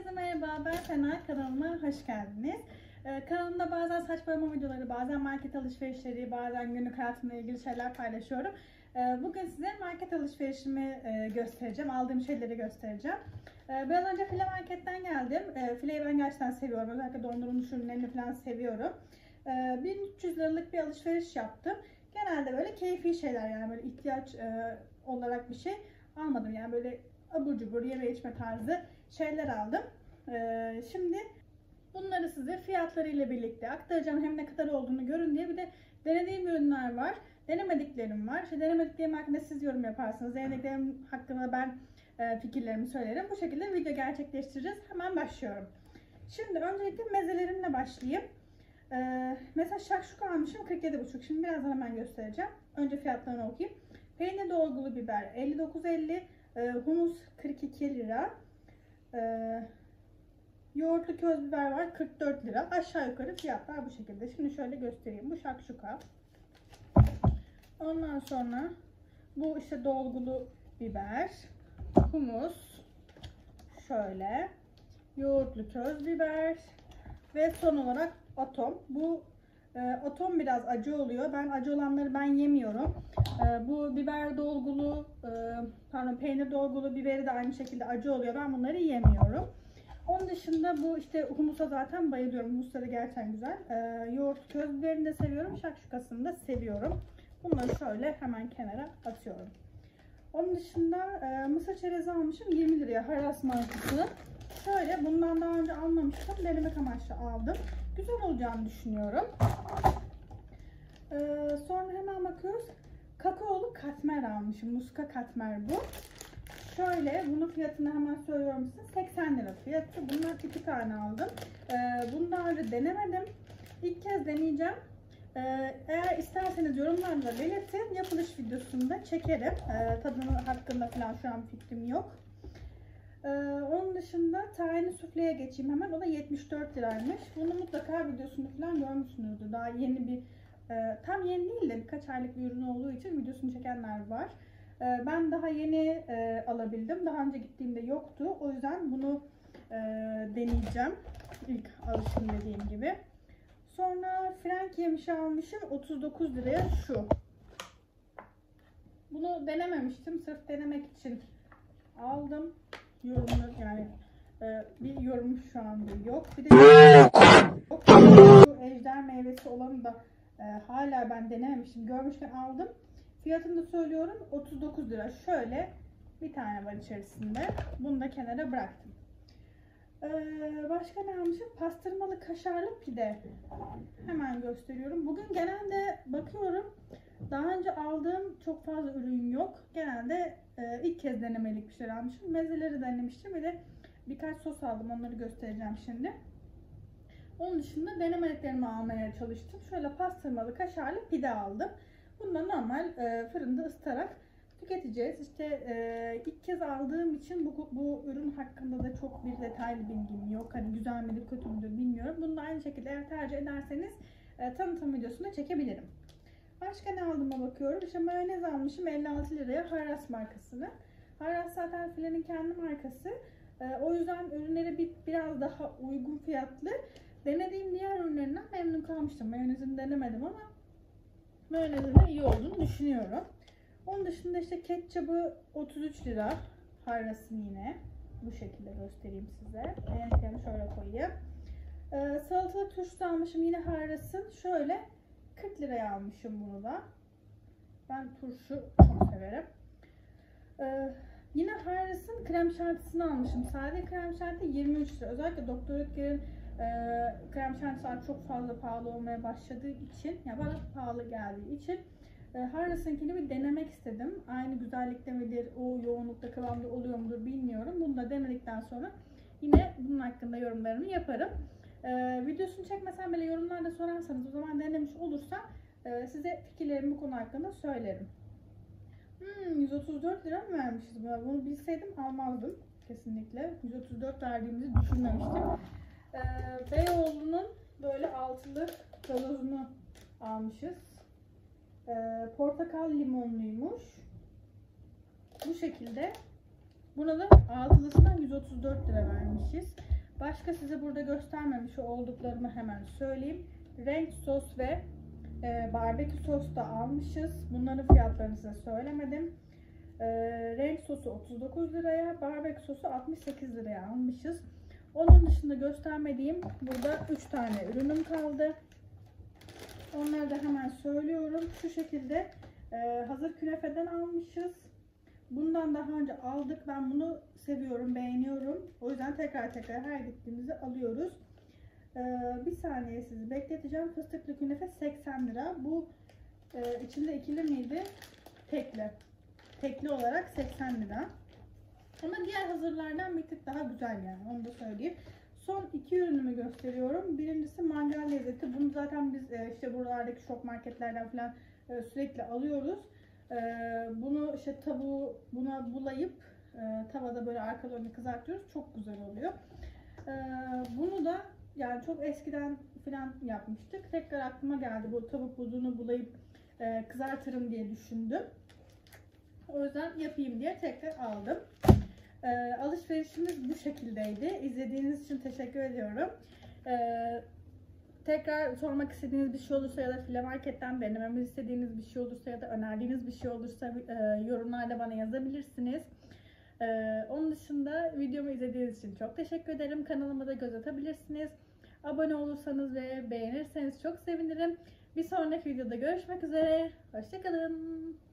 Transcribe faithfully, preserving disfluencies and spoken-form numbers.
Herkese merhaba, ben Sena. Kanalıma hoş geldiniz. Ee, kanalımda bazen saç boyama videoları, bazen market alışverişleri, bazen günlük hayatımla ilgili şeyler paylaşıyorum. Ee, bugün size market alışverişimi e, göstereceğim, aldığım şeyleri göstereceğim. Ee, biraz önce File Market'ten geldim. Ee, File'yi ben gerçekten seviyorum, özellikle dondurulmuş ürünlerini falan seviyorum. Ee, bin üç yüz liralık bir alışveriş yaptım. Genelde böyle keyfi şeyler, yani böyle ihtiyaç e, olarak bir şey almadım, yani böyle abur cubur yeme içme tarzı şeyler aldım. Ee, şimdi bunları size fiyatlarıyla birlikte aktaracağım, hem ne kadar olduğunu görün diye. Bir de denediğim ürünler var, denemediklerim var. İşte denemediklerim hakkında siz yorum yaparsınız, denediklerim hakkında ben e, fikirlerimi söylerim. Bu şekilde video gerçekleştireceğiz. Hemen başlıyorum. Şimdi öncelikle mezelerimle başlayayım. Ee, mesela şakşuka almışım kırk yedi buçuk. Şimdi birazdan hemen göstereceğim. Önce fiyatlarını okuyayım. Peynir dolgulu biber elli dokuz elli, e, humus kırk iki lira. Ee, yoğurtlu köz biber var kırk dört lira. Aşağı yukarı fiyatlar bu şekilde. Şimdi şöyle göstereyim. Bu şakşuka. Ondan sonra bu işte dolgulu biber, humus, şöyle yoğurtlu köz biber ve son olarak atom. Bu e, atom biraz acı oluyor. Ben acı olanları ben yemiyorum. E, bu biber dolgulu, e, pardon peynir dolgulu biberi de aynı şekilde acı oluyor. Ben bunları yemiyorum. Onun dışında bu işte humusa zaten bayılıyorum. Humusları gerçekten güzel. E, yoğurt köz biberini de seviyorum. Şakşukasını da seviyorum. Bunları şöyle hemen kenara atıyorum. Onun dışında e, mısır çerezi almışım yirmi liraya, Haras markası. Şöyle bundan daha önce almamıştım. Denemek amaçlı aldım. Güzel olacağını düşünüyorum. E, sonra hemen bakıyoruz. Kakaolu katmer almışım. Muska katmer bu. Şöyle bunun fiyatını hemen söylüyorum size. seksen lira fiyatı. Bundan iki tane aldım. E, bunu daha önce denemedim. İlk kez deneyeceğim. Ee, eğer isterseniz yorumlarda belirtin, yapılış videosunda çekerim. Ee, tadını hakkında falan şu an fikrim yok. Ee, onun dışında tahinli sufleye geçeyim hemen. O da yetmiş dört liraymış. Bunu mutlaka videosunu falan görmüşsünüzdür. Daha yeni bir, e, tam yeni değil de birkaç aylık bir ürün olduğu için videosunu çekenler var. Ee, ben daha yeni e, alabildim. Daha önce gittiğimde yoktu. O yüzden bunu e, deneyeceğim. İlk alışım dediğim gibi. Sonra Frank yemişi almışım otuz dokuz liraya şu. Bunu denememiştim. Sırf denemek için aldım. Yorumlar yani e, bir yorum şu anda yok. Bir de yok. Şu ejder meyvesi olanı da e, hala ben denememiştim. Görmüşken aldım. Fiyatını da söylüyorum. otuz dokuz lira. Şöyle bir tane var içerisinde. Bunu da kenara bıraktım. Ee, başka ne almışım? Pastırmalı kaşarlı pide. Hemen gösteriyorum. Bugün genelde bakıyorum. Daha önce aldığım çok fazla ürün yok. Genelde e, ilk kez denemelik bir şeyler almışım. Mezeleri denemiştim. Bir de birkaç sos aldım. Onları göstereceğim şimdi. Onun dışında denemeliklerimi almaya çalıştım. Şöyle pastırmalı kaşarlı pide aldım. Bunu da normal e, fırında ısıtarak tüketeceğiz. İşte e, ilk kez aldığım için bu, bu ürün hakkında da çok bir detaylı bilgim yok. Hani güzel midir kötü müdür bilmiyorum. Bunu da aynı şekilde eğer tercih ederseniz e, tanıtım videosunu da çekebilirim. Başka ne aldığıma bakıyorum. İşte mayonez almışım elli altı liraya, Haras markasını. Haras zaten File'nin kendi markası. E, o yüzden ürünleri bir, biraz daha uygun fiyatlı. Denediğim diğer ürünlerinden memnun kalmıştım. Mayonezini denemedim ama mayonezin de iyi olduğunu düşünüyorum. Onun dışında işte ketçabı otuz üç lira. Harras'ın yine. Bu şekilde göstereyim size. Renklerini şöyle koyayım. Ee, salatalık turşusu almışım yine Harras'ın. Şöyle kırk liraya almışım bunu da. Ben turşu çok severim. Ee, yine Harras'ın krem şantisini almışım. Sade krem şanti yirmi üç lira. Özellikle Doktor Oetker'in e, krem şantisi çok fazla pahalı olmaya başladığı için, ya bana pahalı geldiği için Harras'ınkini bir denemek istedim. Aynı güzellikte midir, o yoğunlukta kıvamda oluyor mudur bilmiyorum. Bunu da denedikten sonra yine bunun hakkında yorumlarımı yaparım. Ee, videosunu çekmesem bile yorumlarda sorarsanız, o zaman denemiş olursam e, size fikirlerimi bu konu hakkında söylerim. Hmm, yüz otuz dört lira mı vermişiz buna? Bunu bilseydim almazdım kesinlikle. yüz otuz dört verdiğimizi düşünmemiştim. Ee, Beyoğlu'nun böyle altılı gazozunu almışız. Ee, portakal limonluymuş. Bu şekilde. Buna da altılısından yüz otuz dört lira vermişiz. Başka size burada göstermemiş olduklarımı hemen söyleyeyim. Renk sos ve e, barbekü sos da almışız. Bunların fiyatlarını size söylemedim. E, renk sosu otuz dokuz liraya, barbekü sosu altmış sekiz liraya almışız. Onun dışında göstermediğim burada üç tane ürünüm kaldı. Onları da hemen söylüyorum. Şu şekilde e, hazır künefeden almışız. Bundan daha önce aldık. Ben bunu seviyorum, beğeniyorum. O yüzden tekrar tekrar her gittiğimizde alıyoruz. Ee, bir saniye sizi bekleteceğim. Fıstıklı künefe seksen lira. Bu e, içinde ikili miydi? Tekli. Tekli olarak seksen lira. Ama diğer hazırlardan bir tık daha güzel yani. Onu da söyleyeyim. Son iki ürünümü gösteriyorum. Birincisi mangal lezzeti. Bunu zaten biz e, işte buralardaki şok marketlerden falan e, sürekli alıyoruz. Ee, bunu işte tavuğu buna bulayıp e, tavada böyle arkalarını kızartıyoruz. Çok güzel oluyor. Ee, bunu da yani çok eskiden falan yapmıştık. Tekrar aklıma geldi, bu tavuk buzunu bulayıp e, kızartırım diye düşündüm. O yüzden yapayım diye tekrar aldım. Ee, alışverişimiz bu şekildeydi. İzlediğiniz için teşekkür ediyorum. Ee, Tekrar sormak istediğiniz bir şey olursa ya da File Market'ten denememi istediğiniz bir şey olursa ya da önerdiğiniz bir şey olursa e, yorumlarda bana yazabilirsiniz. E, onun dışında videomu izlediğiniz için çok teşekkür ederim. Kanalıma da göz atabilirsiniz. Abone olursanız ve beğenirseniz çok sevinirim. Bir sonraki videoda görüşmek üzere. Hoşça kalın.